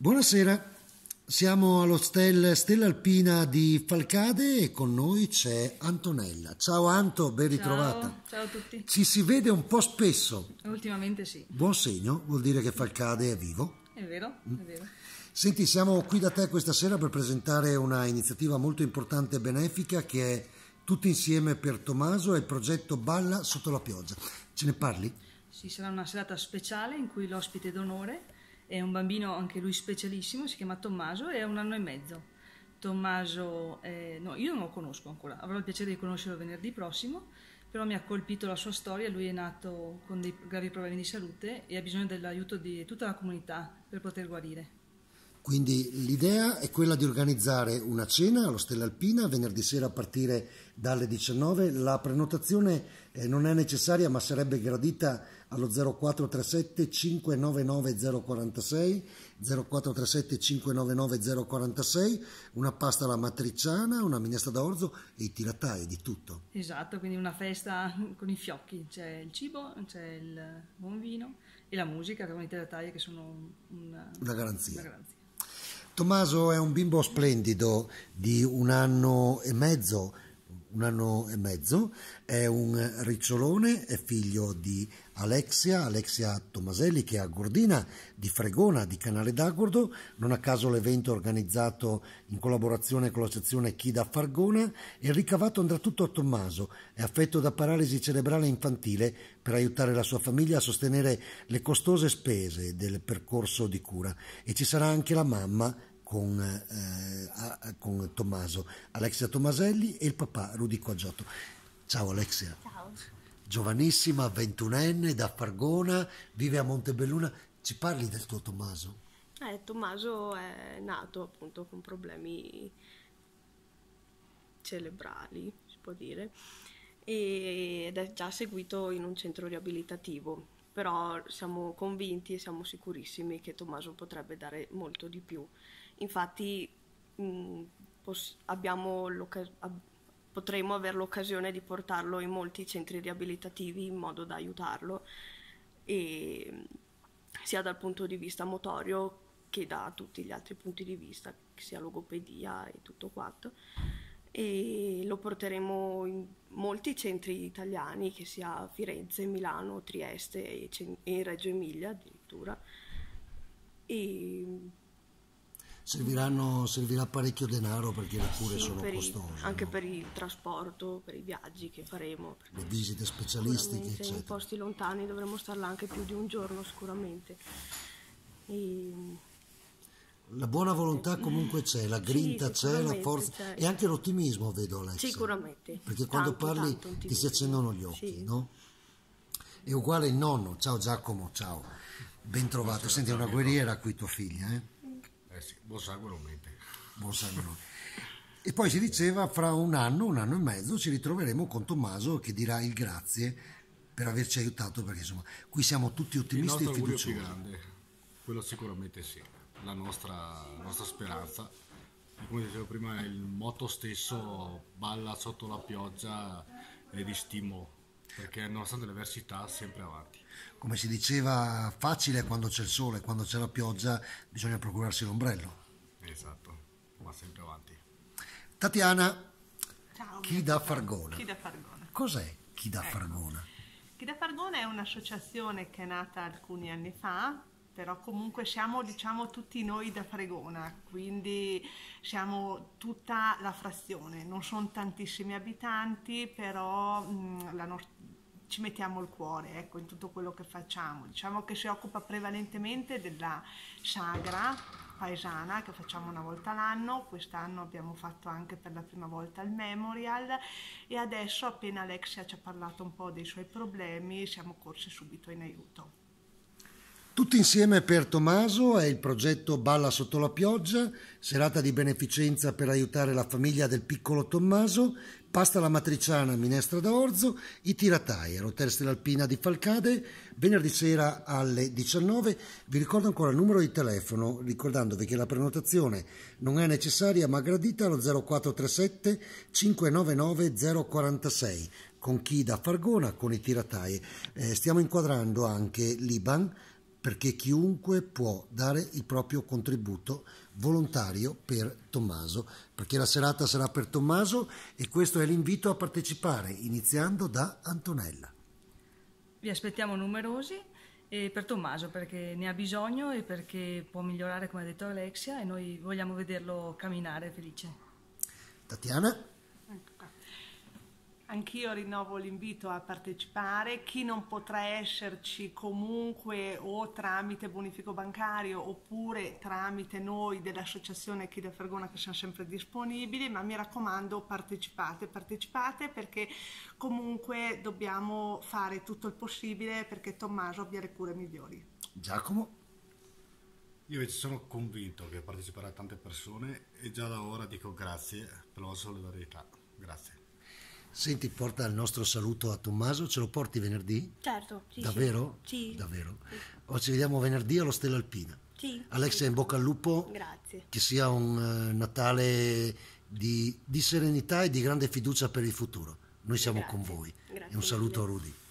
Buonasera, siamo all'Hotel Stella Alpina di Falcade e con noi c'è Antonella. Ciao Anto, ben ritrovata. Ciao a tutti. Ci si vede un po' spesso. Ultimamente sì. Buon segno, vuol dire che Falcade è vivo. È vero, è vero. Senti, siamo qui da te questa sera per presentare una iniziativa molto importante e benefica che è Tutti insieme per Tommaso, è il progetto Balla sotto la pioggia. Ce ne parli? Sì, sarà una serata speciale in cui l'ospite d'onore è un bambino, anche lui specialissimo, si chiama Tommaso e ha 1 anno e mezzo. Tommaso, no, io non lo conosco ancora, avrò il piacere di conoscerlo venerdì prossimo, però mi ha colpito la sua storia. Lui è nato con dei gravi problemi di salute e ha bisogno dell'aiuto di tutta la comunità per poter guarire. Quindi l'idea è quella di organizzare una cena allo Stella Alpina venerdì sera a partire dalle 19. La prenotazione non è necessaria ma sarebbe gradita allo 0437 599 046, 0437 599 046, una pasta alla matriciana, una minestra d'orzo e i tiratai, di tutto. Esatto, quindi una festa con i fiocchi, c'è il cibo, c'è il buon vino e la musica con i tiratai che sono una garanzia. Tommaso è un bimbo splendido di 1 anno e mezzo, è un ricciolone, è figlio di Alexia Tomaselli, che è a Gordina di Fregona, di Canale d'Agordo. Non a caso l'evento è organizzato in collaborazione con l'associazione Chi da Fargona e il ricavato andrà tutto a Tommaso. È affetto da paralisi cerebrale infantile, per aiutare la sua famiglia a sostenere le costose spese del percorso di cura, e ci sarà anche la mamma con Tommaso, Alexia Tomaselli, e il papà Rudy Quaggiotto. Ciao Alexia. Ciao. Giovanissima, 21enne, da Fargona, vive a Montebelluna. Ci parli del tuo Tommaso? Tommaso è nato appunto con problemi cerebrali, si può dire, ed è già seguito in un centro riabilitativo, però siamo convinti e siamo sicurissimi che Tommaso potrebbe dare molto di più. Infatti potremo avere l'occasione di portarlo in molti centri riabilitativi in modo da aiutarlo, e sia dal punto di vista motorio che da tutti gli altri punti di vista, sia logopedia e tutto quanto. E lo porteremo in molti centri italiani, che sia Firenze, Milano, Trieste e Reggio Emilia addirittura. Servirà parecchio denaro perché le cure sono costose. Anche no? per il trasporto, per i viaggi che faremo. Le visite specialistiche, eccetera. In posti lontani dovremo stare là anche più di un giorno sicuramente. La buona volontà comunque c'è, la grinta c'è, la forza c'è. E anche l'ottimismo, vedo Alexia. Sicuramente. Perché quando parli ti si accendono gli occhi, sì. no? È uguale il nonno. Ciao Giacomo, ciao. Ben trovato. Senti, è una guerriera qui tua figlia, eh? Sì, buon sangue non mente. Buon sangue non. E poi si diceva fra 1 anno e mezzo ci ritroveremo con Tommaso che dirà il grazie per averci aiutato, perché insomma qui siamo tutti ottimisti e Il nostro fiduciosi. augurio più grande, quello sicuramente sì, la nostra speranza. E come dicevo prima, il motto stesso, balla sotto la pioggia, è di stimolo, perché nonostante le avversità sempre avanti. Come si diceva, facile quando c'è il sole, quando c'è la pioggia bisogna procurarsi l'ombrello. Esatto, ma sempre avanti. Tatiana, Ciao, Chi da Fargona. Chi da Fargona. Cos'è Chi da Fargona? Chi da Fargona è un'associazione che è nata alcuni anni fa, però comunque siamo, diciamo, tutti noi da Fregona, quindi siamo tutta la frazione, non sono tantissimi abitanti, però ci mettiamo il cuore, ecco, in tutto quello che facciamo. Diciamo che si occupa prevalentemente della sagra paesana che facciamo 1 volta l'anno. Quest'anno abbiamo fatto anche per la prima volta il memorial, e adesso, appena Alexia ci ha parlato un po' dei suoi problemi, siamo corsi subito in aiuto. Tutti insieme per Tommaso è il progetto Balla sotto la pioggia, serata di beneficenza per aiutare la famiglia del piccolo Tommaso, pasta alla matriciana, minestra d'orzo, i tiratai all'Hotel Stella Alpina di Falcade, venerdì sera alle 19. Vi ricordo ancora il numero di telefono, ricordandovi che la prenotazione non è necessaria ma gradita allo 0437 599 046, con Chi da Fargona, con i tiratai. Stiamo inquadrando anche l'IBAN perché chiunque può dare il proprio contributo volontario per Tommaso, perché la serata sarà per Tommaso e questo è l'invito a partecipare, iniziando da Antonella. Vi aspettiamo numerosi e per Tommaso perché ne ha bisogno e perché può migliorare, come ha detto Alexia, e noi vogliamo vederlo camminare felice. Tatiana? Anch'io rinnovo l'invito a partecipare. Chi non potrà esserci comunque o tramite bonifico bancario oppure tramite noi dell'associazione Chi da Fergona, che siamo sempre disponibili, ma mi raccomando partecipate perché comunque dobbiamo fare tutto il possibile perché Tommaso abbia le cure migliori. Giacomo? Io invece sono convinto che parteciperanno tante persone e già da ora dico grazie per la vostra solidarietà. Grazie. Senti, porta il nostro saluto a Tommaso, ce lo porti venerdì? Certo, sì. Davvero? Sì. Davvero? O ci vediamo venerdì allo Stella Alpina. Sì. Alexia, in bocca al lupo. Grazie. Che sia un Natale di serenità e di grande fiducia per il futuro. Noi siamo Grazie. con voi. Grazie E un saluto mille. a Rudy.